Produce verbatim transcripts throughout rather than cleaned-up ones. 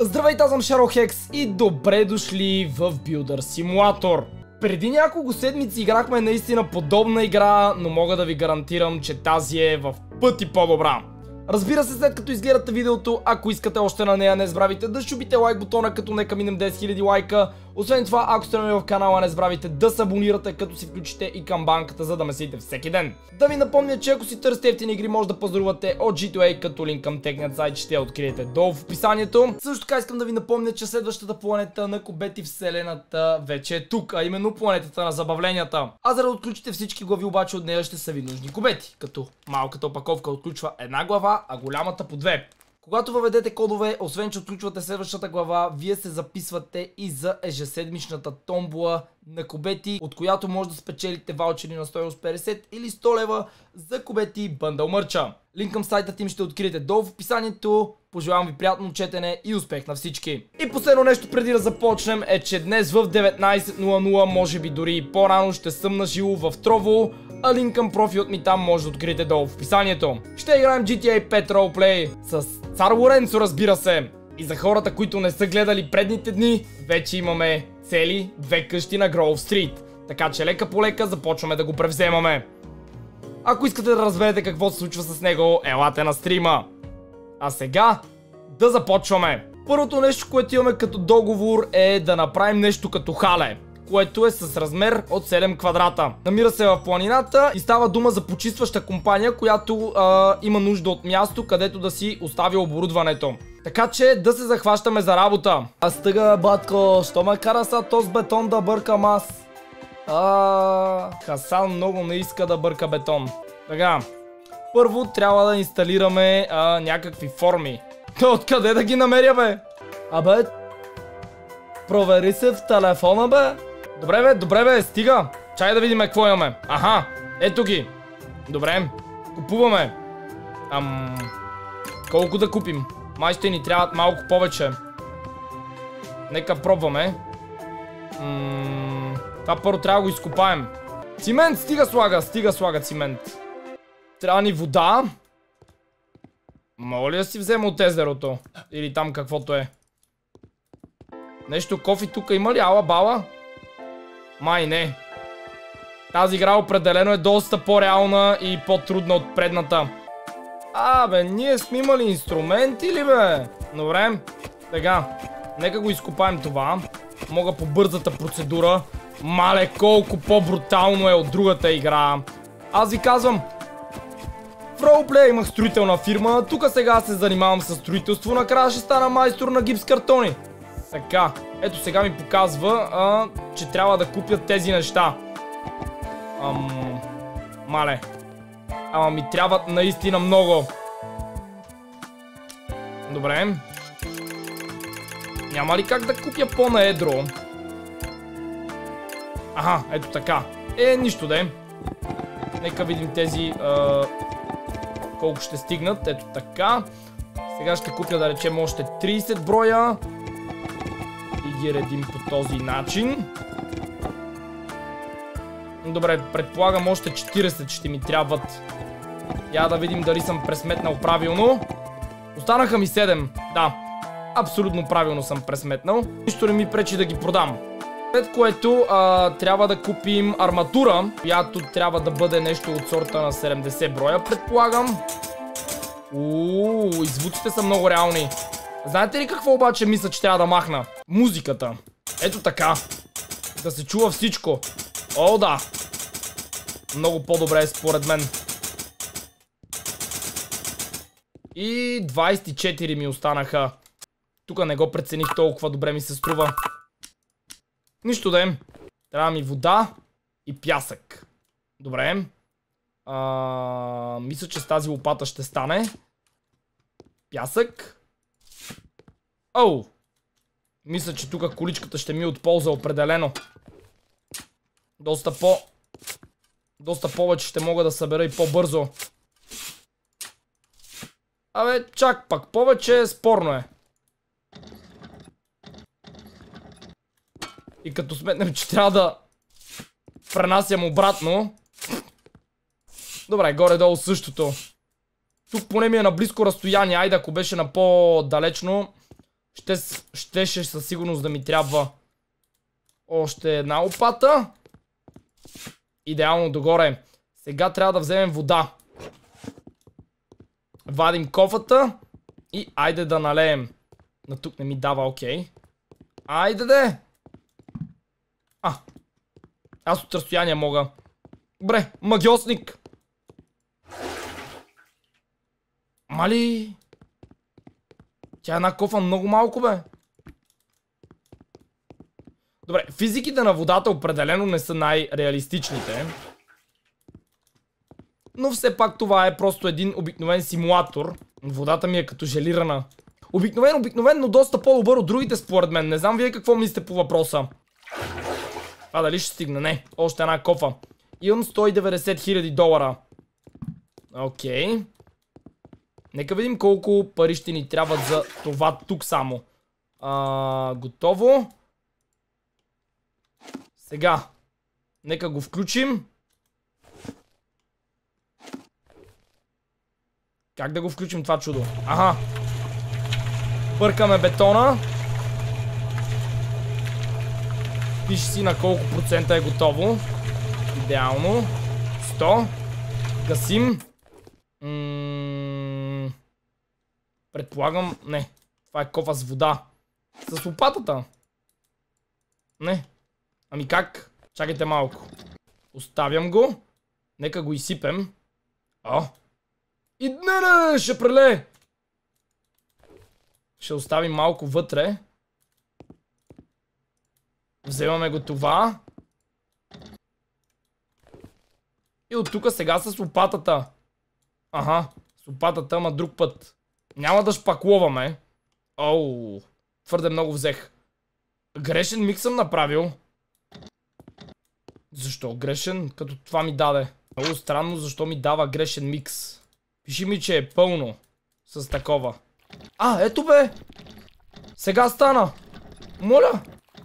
Здравейте, аз съм Шаро-Хекс и добре дошли в Builder Simulator. Преди няколко седмици играхме наистина подобна игра, но мога да ви гарантирам, че тази е в пъти по-добра. Разбира се, след като изгледате видеото, ако искате още на нея, не забравяйте да щупите лайк бутона, като нека минем десет хиляди лайка. Освен това, ако сте нови в канала, не забравяйте да се абонирате, като си включите и камбанката, за да ме следите всеки ден. Да ви напомня, че ако си търсите ефтини игри, може да пазарувате от джи ту ей, като линк към техният сайт ще откриете долу в описанието. Също така искам да ви напомня, че следващата планета на Кобети вселената вече е тук, а именно планетата на забавленията. А за да отключите всички глави, обаче от нея ще са ви нужни кобети, като малката опаковка отключва една глава, а голямата по две. Когато въведете кодове, освен че отключвате следващата глава, вие се записвате и за ежеседмичната томбола на Кобети, от която може да спечелите ваучери на стойност петдесет или сто лева за Кобети бъндъл мърча. Линк към сайта им ще откриете долу в описанието. Пожелавам ви приятно четене и успех на всички. И последно нещо преди да започнем е, че днес в деветнайсет нула нула, може би дори и по-рано, ще съм на живо в Trovo, а линк към профилът ми там може да откриете долу в описанието. Ще играем джи ти ей пет Roleplay с Цар Лоренцо, разбира се. И за хората, които не са гледали предните дни, вече имаме цели две къщи на Гроув Стрит. Така че лека по лека започваме да го превземаме. Ако искате да разберете какво се случва с него, елате на стрима. А сега да започваме. Първото нещо, което имаме като договор, е да направим нещо като хале, което е с размер от седем квадрата. Намира се в планината и става дума за почистваща компания, която а, има нужда от място, където да си остави оборудването. Така че да се захващаме за работа. А стига, батко, що ме кара са този бетон да бъркам аз? А, Хасан много не иска да бърка бетон. Така, първо трябва да инсталираме а, някакви форми. Откъде да ги намеря, бе? Абе, провери се в телефона, бе. Добре, бе, добре, бе, стига. Чай да видим какво имаме. Аха, ето ги. Добре, купуваме. Ам... Колко да купим? Май ще ни трябват малко повече. Нека пробваме. Ммм... Това първо трябва да го изкопаем. Цимент, стига слага, стига слага цимент. Трябва ни вода. Мога ли да си взема от езерото? Или там каквото е? Нещо кофи тук има ли? Ала бала? Май не. Тази игра определено е доста по-реална и по-трудна от предната. А, бе, ние сме имали инструменти ли, бе? Добре. Сега, нека го изкопаем това. Мога по бързата процедура. Мале, колко по-брутално е от другата игра. Аз ви казвам, в Roleplay имах строителна фирма, тук сега се занимавам с строителство, накрая ще стана майстор на гипс картони. Така, ето сега ми показва, а, че трябва да купя тези неща. Ам... Мале. Ама ми трябват наистина много. Добре. Няма ли как да купя по-наедро? Аха, ето така. Е, нищо да е. Нека видим тези а, колко ще стигнат. Ето така. Сега ще купя, да речем, още трийсет броя. И ги редим по този начин. Добре, предполагам още четирийсет ще ми трябват. Я да видим дали съм пресметнал правилно. Останаха ми седем. Да, абсолютно правилно съм пресметнал. Нищо не ми пречи да ги продам. След което а, трябва да купим арматура, която трябва да бъде нещо от сорта на седемдесет броя, предполагам. Ууу, и звуците са много реални. Знаете ли какво обаче мисля, че трябва да махна? Музиката. Ето така. Да се чува всичко. О, да. Много по-добре е според мен. И двайсет и четири ми останаха. Тук не го прецених толкова добре, ми се струва. Нищо да е. Трябва ми вода и пясък. Добре. А, мисля, че с тази лопата ще стане. Пясък. Оу. Мисля, че тук количката ще ми е от полза определено. Доста по... Доста повече ще мога да събера и по-бързо. Абе, чак пак повече, спорно е. И като сметнем, че трябва да пренасям обратно. Добре, горе-долу същото. Тук поне ми е на близко разстояние. Айде, ако беше на по-далечно, Ще, щеше със сигурност да ми трябва още една лопата. Идеално догоре. Сега трябва да вземем вода. Вадим кофата и айде да налеем. На тук не ми дава, окей. Айде де! А, аз от разстояние мога. Добре, магиосник. Мали? Тя е една кофа много малко, бе. Добре, физиките на водата определено не са най-реалистичните. Но все пак това е просто един обикновен симулатор. Водата ми е като желирана. Обикновен, обикновен, но доста по-добър от другите според мен. Не знам вие какво мислите по въпроса. А дали ще стигне? Не, още една кофа. Имам сто и деветдесет хиляди долара. Окей. Нека видим колко пари ще ни трябват за това тук само. А, готово. Сега. Нека го включим. Как да го включим това чудо? Аха. Бъркаме бетона. Пише си на колко процента е готово. Идеално. сто. Гасим. М- Предполагам... Не. Това е кофа с вода. С лопатата. Не. Ами как? Чакайте малко. Оставям го. Нека го изсипем. О. И не, не, ще прелее. Ще оставим малко вътре. Вземаме го това. И от тук сега с лопатата. Аха, с лопатата, ама друг път. Няма да шпакловаме. Оу, твърде много взех. Грешен микс съм направил. Защо грешен? Като това ми даде. Много странно, защо ми дава грешен микс. Пиши ми, че е пълно. С такова. А, ето бе! Сега стана! Моля!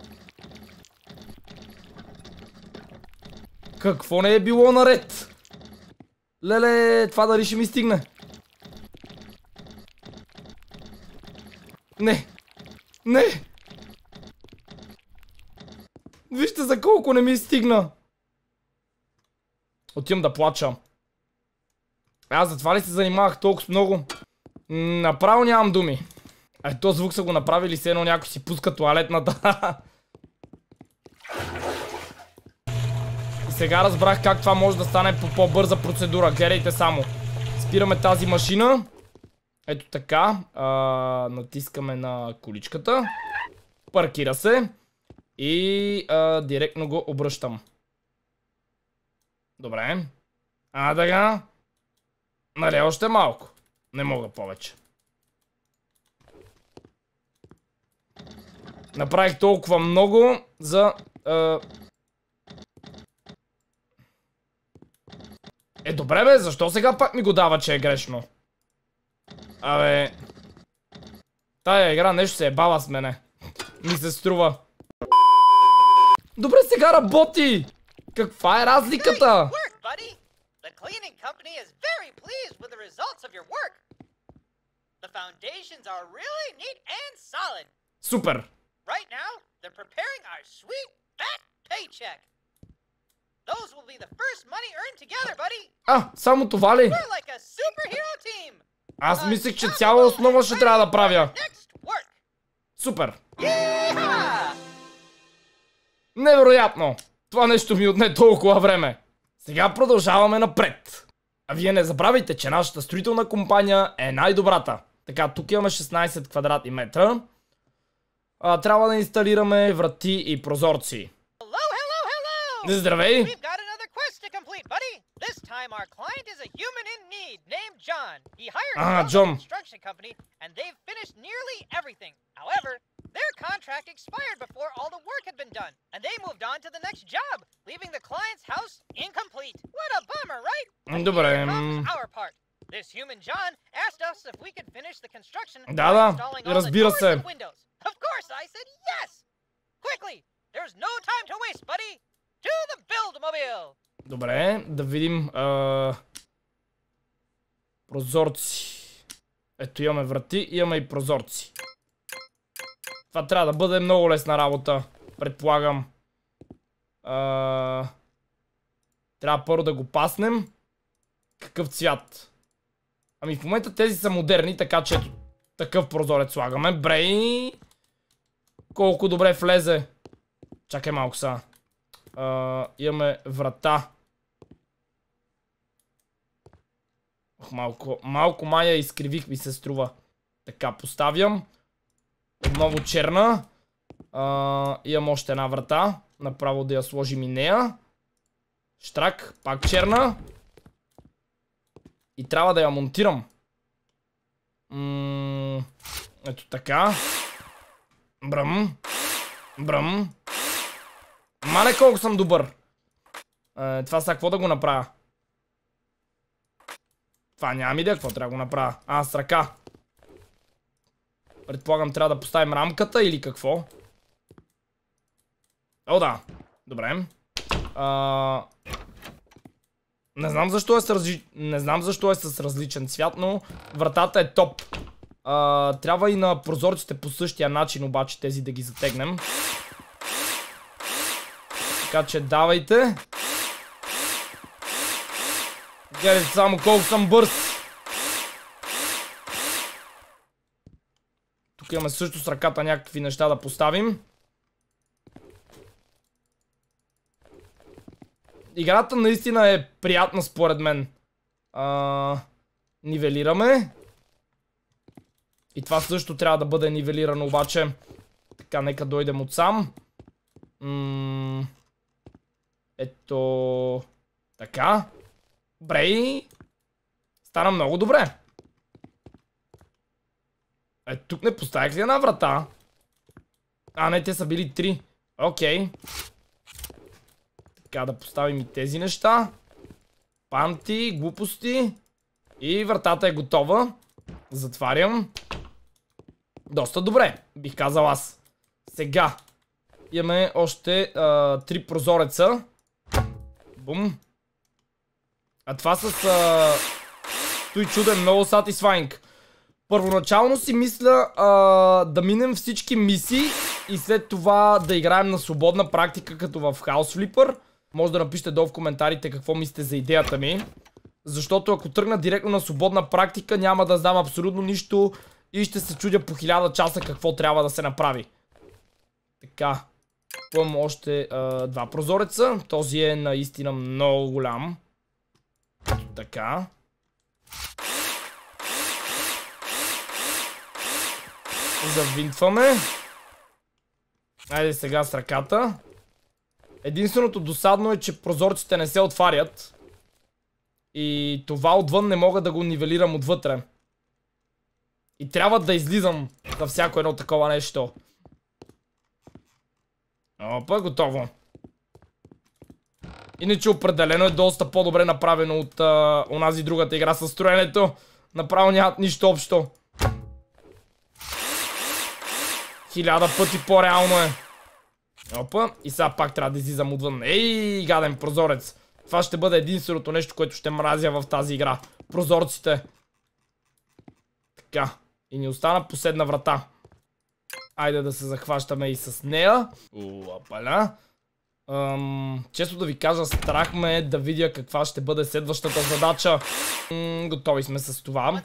Какво не е било наред? Леле, това дали ще ми стигне? Не! Не! Вижте за колко не ми стигна! Отивам да плача. Аз затова ли се занимавах толкова много? Направо нямам думи. Ай, този звук са го направили, все едно някой си пуска тоалетната. И сега разбрах как това може да стане по по-бърза процедура. Гледайте само. Спираме тази машина. Ето така. А, натискаме на количката. Паркира се. И а, директно го обръщам. Добре. А, така. Нали, още малко. Не мога повече. Направих толкова много за... А... Е, добре бе, защо сега пак ми го дава, че е грешно? Абе... Тая игра нещо се е бава с мене. Ми се струва. Добре, сега работи! Каква е разликата? Супер! Right now, they're preparing our sweet fat paycheck. Those will be the first money earned together, buddy. А, само това ли? We're like a superhero team. Аз мислех, че цяла основа ще трябва да правя. Супер! Невероятно! Това нещо ми отне толкова време. Сега продължаваме напред. А вие не забравяйте, че нашата строителна компания е най-добрата. Така, тук имаме шестнайсет квадратни метра. А, трябва да инсталираме врати и прозорци. Здравей! А, Джон. Добре. This human John asked us if we could finish the construction Да, да, разбира се. Of course, I said yes. Quickly, there's no time to waste, buddy. To the Build-A-Mobile. Добре, да видим а... прозорци. Ето имаме врати, имаме и прозорци. Това трябва да бъде много лесна работа, предполагам. А... Трябва първо да го паснем. Какъв цвят? Ами в момента тези са модерни, така че ето такъв прозорец слагаме. Брей! Колко добре влезе. Чакай малко сега. А, имаме врата. Ох, малко, малко мая изкривих ми се струва. Така, поставям. Отново черна. А, имам още една врата. Направо да я сложим и нея. Штрак, пак черна. И трябва да я монтирам. М- ето така. Бръм. Бръм. Мале колко съм добър. Е, това сега какво да го направя? Това нямам идея какво трябва да го направя. А, с ръка. Предполагам трябва да поставим рамката или какво? О, да. Добре. А... Не знам защо е с, разли... Не знам защо е с различен цвят, но вратата е топ. А, трябва и на прозорците по същия начин, обаче тези да ги затегнем. Така че давайте. Гледайте само колко съм бърз. Тук имаме също с ръката някакви неща да поставим. Играта наистина е приятна според мен. А, нивелираме. И това също трябва да бъде нивелирано обаче. Така, нека дойдем отсам. М- Ето... Така. Брей. Стана много добре. Е, тук не поставих ли една врата? А, не, те са били три. Окей. Така, да поставим и тези неща. Панти, глупости. И вратата е готова. Затварям. Доста добре, бих казал аз. Сега. Имаме още а, три прозореца. Бум. А това с... А... Той чуден, много satisfying. Първоначално си мисля а, да минем всички мисии и след това да играем на свободна практика, като в House Flipper. Може да напишете долу в коментарите какво мислите за идеята ми. Защото ако тръгна директно на свободна практика, няма да знам абсолютно нищо и ще се чудя по хиляда часа какво трябва да се направи. Така. Пъм още а, два прозореца. Този е наистина много голям. Ето така. Завинтваме. Айде сега с ръката. Единственото досадно е, че прозорците не се отварят. И това отвън не мога да го нивелирам отвътре. И трябва да излизам за всяко едно такова нещо. Опа, готово. Иначе определено е доста по-добре направено от а, онази другата игра със строенето. Направо нямат нищо общо. Хиляда пъти по-реално е. Опа, и сега пак трябва да излизам отвън. Ей, гаден прозорец. Това ще бъде единственото нещо, което ще мразя в тази игра. Прозорците. Така. И ни остана последна врата. Айде да се захващаме и с нея. Опаля. Ам, често да ви кажа, страх ме е да видя каква ще бъде следващата задача. М, готови сме с това.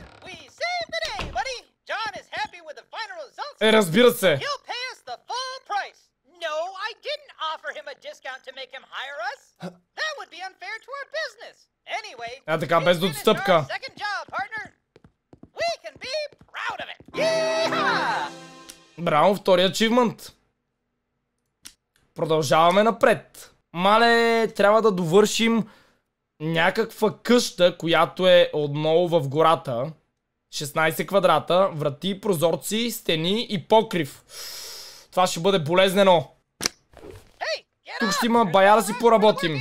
Е, разбира се. А така, без отстъпка. Браво, втори ачивмент. Продължаваме напред. Мале, трябва да довършим някаква къща, която е отново в гората. шестнайсет квадрата, врати, прозорци, стени и покрив. Това ще бъде болезнено. Тук ще има бая да си поработим.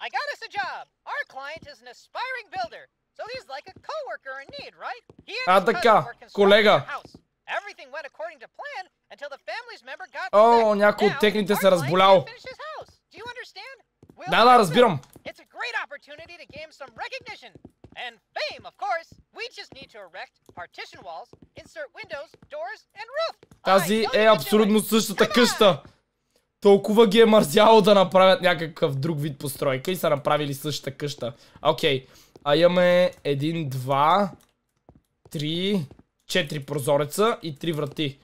А така, колега. О, някой от техните се разболял. Да, да, разбирам. And fame, of course. We just need to erect partition walls, insert windows, doors, and roof. Тази е абсолютно същата къща. Толкова ги е мързяло да направят някакъв друг вид постройка и са направили същата къща. Окей. Okay. А имаме един, два, три, четири прозореца и три врати.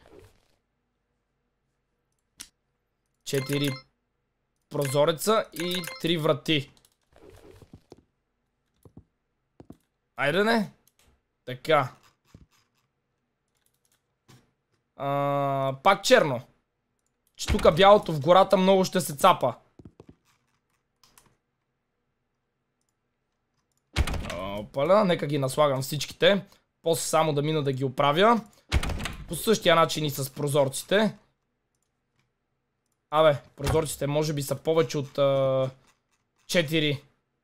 Четири прозореца и три врати. Айде не. Така. А, пак черно. Че тук бялото в гората много ще се цапа. Опаля, нека ги наслагам всичките. После само да мина да ги оправя. По същия начин и с прозорците. Абе, прозорците може би са повече от а, четири.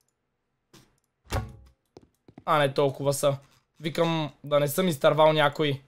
А, не толкова са. Викам да не съм изтървал някой.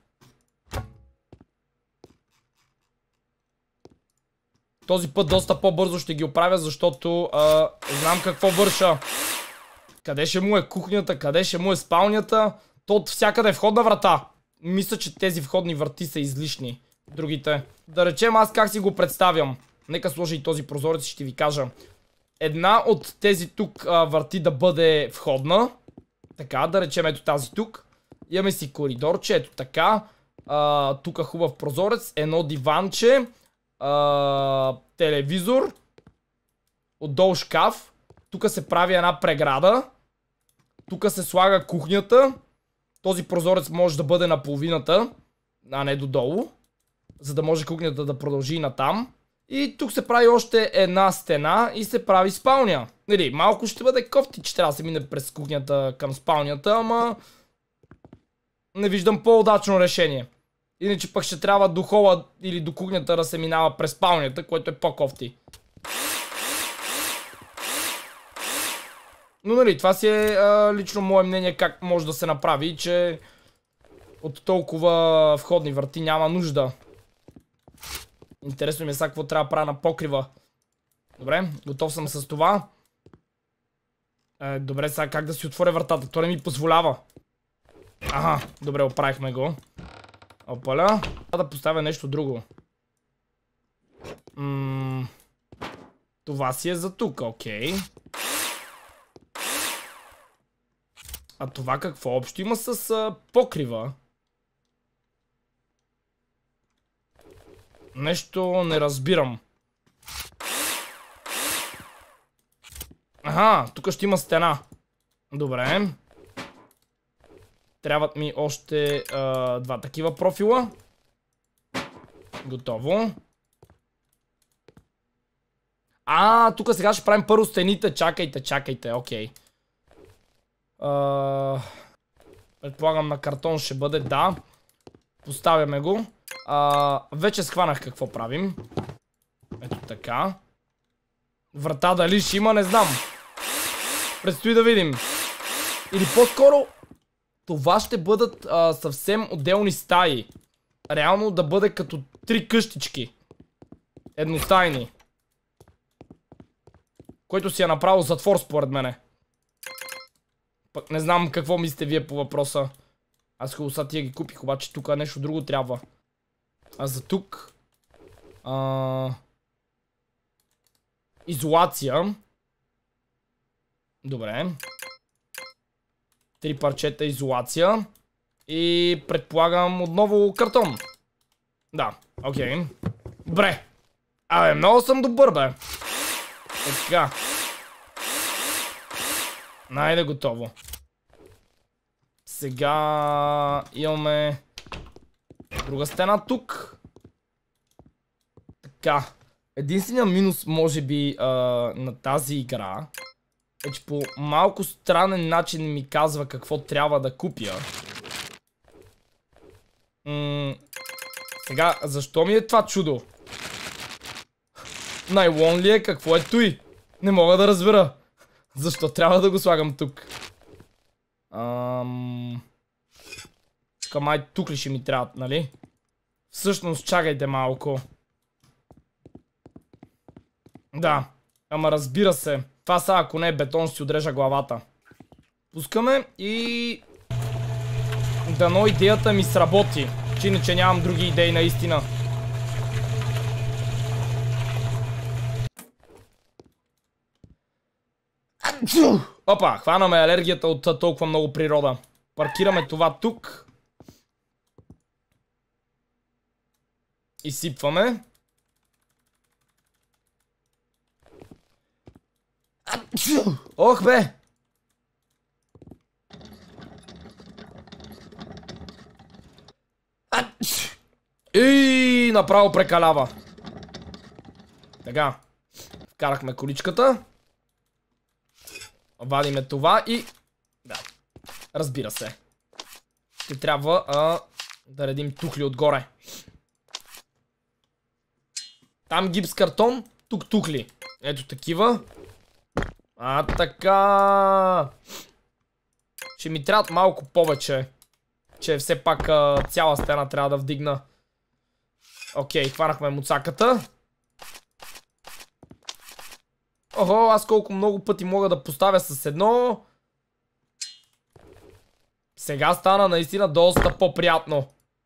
Този път доста по-бързо ще ги оправя, защото а, знам какво върша. Къде ще му е кухнята, къде ще му е спалнята. То от всякъде е входна врата. Мисля, че тези входни врати са излишни. Другите. Да речем аз как си го представям. Нека сложа и този прозорец и ще ви кажа. Една от тези тук а, врати да бъде входна. Така, да речем ето тази тук. Имаме си коридорче, ето така. А, тук хубав прозорец, едно диванче. А, телевизор. Отдолу шкаф. Тук се прави една преграда. Тук се слага кухнята. Този прозорец може да бъде на половината, а не додолу. За да може кухнята да продължи натам. И тук се прави още една стена и се прави спалня. Нали, малко ще бъде кофти, че трябва да се мине през кухнята към спалнята, ама не виждам по-удачно решение. Иначе пък ще трябва до хола или до кухнята да се минава през спалнята, което е по-кофти. Но нали, това си е а, лично мое мнение как може да се направи, че от толкова входни врати няма нужда. Интересно ми е сега какво трябва да правя на покрива. Добре, готов съм с това. Е, добре, сега как да си отворя вратата? То не ми позволява. Ага, добре, оправихме го. Опаля. Трябва да поставя нещо друго. М това си е за тук, окей. А това какво общо има с а, покрива? Нещо не разбирам. Аха, тук ще има стена. Добре. Трябват ми още а, два такива профила. Готово. А, тук сега ще правим първо стените. Чакайте, чакайте, окей. Uh, предполагам на картон ще бъде, да. Поставяме го. uh, Вече схванах какво правим. Ето така. Врата дали ще има, не знам. Предстои да видим. Или по-скоро това ще бъдат uh, съвсем отделни стаи. Реално да бъде като три къщички. Едностайни. Който си е направил затвор според мене. Пък не знам какво мислите вие по въпроса. Аз хубаво са тия ги купих, обаче тук нещо друго трябва. А за тук... А... Изолация. Добре. Три парчета изолация. И предполагам отново картон. Да, окей. Добре. Абе, много съм добър, бе. Така. Найде готово. Сега имаме друга стена тук. Така. Единственият минус може би а, на тази игра е, че по малко странен начин ми казва какво трябва да купя. М сега, защо ми е това чудо? Найлон ли е? Какво е той? Не мога да разбера. Защо трябва да го слагам тук? Ам... Май тук ли ще ми трябват, нали? Всъщност, чакайте малко. Да, ама разбира се. Това са, ако не е бетон, ще си отрежа главата. Пускаме и... Дано идеята ми сработи. Че иначе нямам други идеи наистина. Опа, хванаме алергията от толкова много природа. Паркираме това тук. Изсипваме. Ох бе! И направо прекалява. Така. Вкарахме количката. Вадиме това и... Да. Разбира се. Ще трябва а, да редим тухли отгоре. Там гипс картон, тук тухли. Ето такива. А, така. Ще ми трябват малко повече. Че все пак а, цяла стена трябва да вдигна. Окей, хванахме муцаката. Охо, аз колко много пъти мога да поставя с едно. Сега стана наистина доста по-приятно.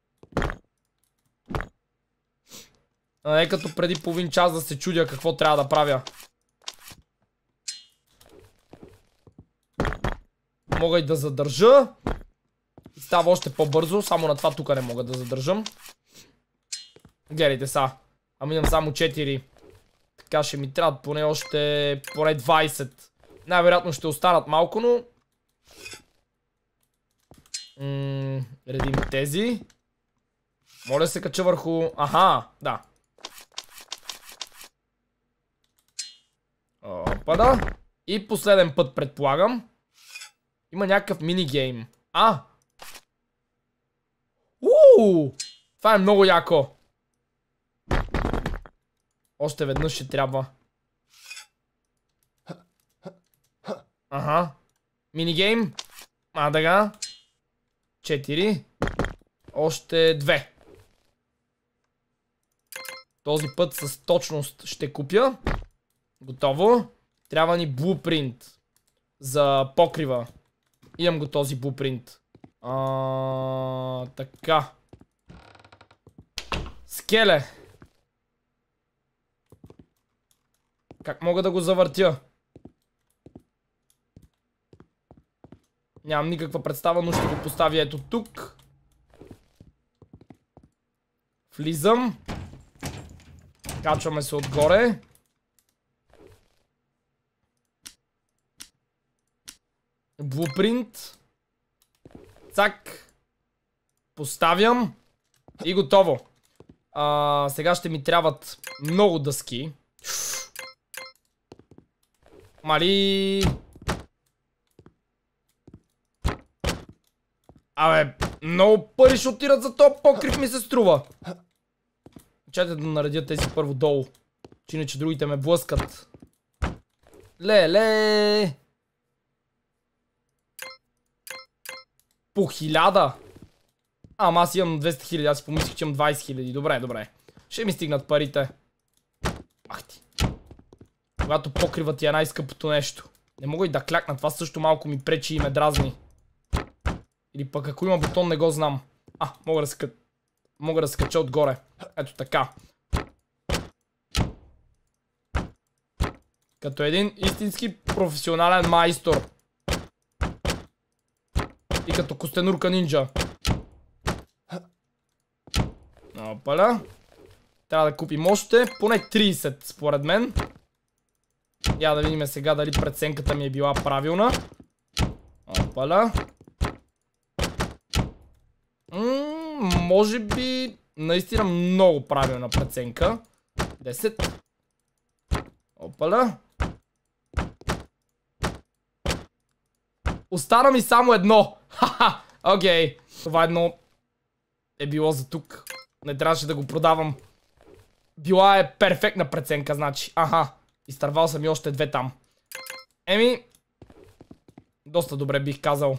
А не като преди половин час да се чудя какво трябва да правя. Мога и да задържа. И става още по-бързо, само на това тук не мога да задържам. Гледайте са. Ами имам само четири. Така ще ми трябва поне още поне двайсет. Най-вероятно ще останат малко, но... М редим тези. Моля да се кача върху... Аха, да. Опа да. И последен път предполагам. Има някакъв минигейм. А! Ууу! Това е много яко. Още веднъж ще трябва. Ага. Минигейм. А, дага. Четири. Още две. Този път с точност ще купя. Готово. Трябва ни блупринт. За покрива. Имам го този блупринт. А, така. Скеле. Как мога да го завъртя? Нямам никаква представа, но ще го поставя ето тук. Влизам. Качваме се отгоре. Блупринт. Цак. Поставям. И готово. А, сега ще ми трябват много дъски. Мали... Абе, много пари ще отират за топ покрив ми се струва. Чайте да наредя тези първо долу. Че иначе другите ме блъскат. Леле! По хиляда? Ама аз имам двеста хиляди, аз си помислих, че имам двайсет хиляди. Добре, добре. Ще ми стигнат парите. Ах ти. Когато покривът ти е най-скъпото нещо. Не мога и да клякна, това също малко ми пречи и ме дразни. Или пък ако има бутон, не го знам. А, мога да скача. Мога да скача отгоре. Ето така. Като един истински професионален майстор. И като костенурка нинджа. Опаля. Трябва да купим още поне трийсет според мен. Я да видим сега дали преценката ми е била правилна. Опаля. М-м, може би наистина много правилна преценка. десет. Опаля. Остана ми само едно. Ха-ха. Окей. Това едно е било за тук. Не трябваше да го продавам. Била е перфектна преценка, значи. Аха. Изтървал съм и още две там. Еми. Доста добре бих казал.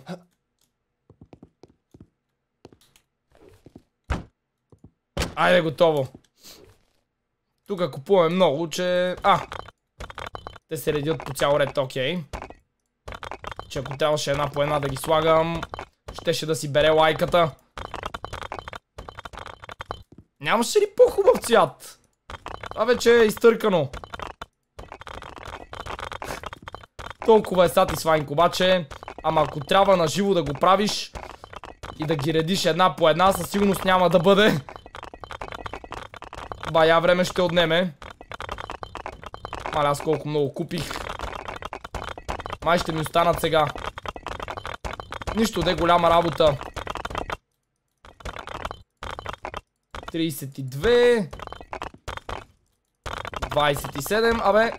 Айде, готово. Тук купуваме много, че... А! Те се редят по цял ред, окей. че ако трябваше една по една да ги слагам, щеше да си бере лайката. Нямаше ли по-хубав цвят? Това вече е изтъркано. Толкова е сатисфайнг обаче. Ама ако трябва на живо да го правиш и да ги редиш една по една, със сигурност няма да бъде. Бая време ще отнеме. Маля, аз колко много купих. Май ще ми останат сега. Нищо, де голяма работа. тридесет и две. двадесет и седем. Абе.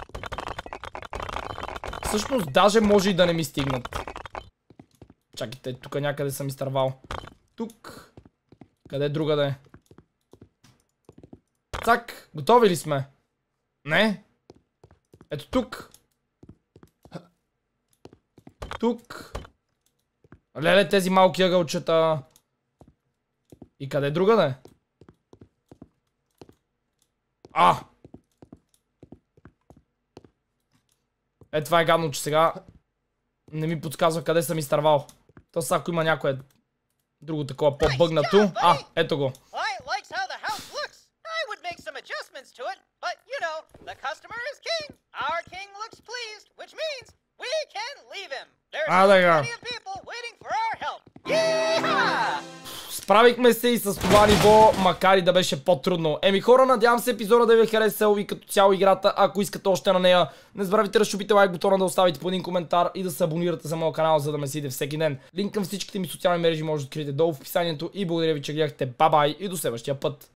Всъщност даже може и да не ми стигнат. Чакайте, тук някъде съм изтървал. Тук. Къде е друга да е? Цак, готови ли сме? Не? Ето тук. Тук. Леле, тези малки ъгълчета. И къде е друга да е? А! Е, това е гадно, че сега не ми подсказва къде съм изтървал. То са ако има някое друго такова по-бъгнато. А, ето го. А, така. Справихме се и с това ниво, макар и да беше по-трудно. Еми хора, надявам се епизода да ви е харесал и като цяло играта. Ако искате още на нея, не забравяйте да щупите лайк бутона, да оставите по един коментар и да се абонирате за моя канал, за да ме следите всеки ден. Линк към всичките ми социални мрежи може да откриете долу в описанието и благодаря ви, че гледахте. Бай-бай и до следващия път.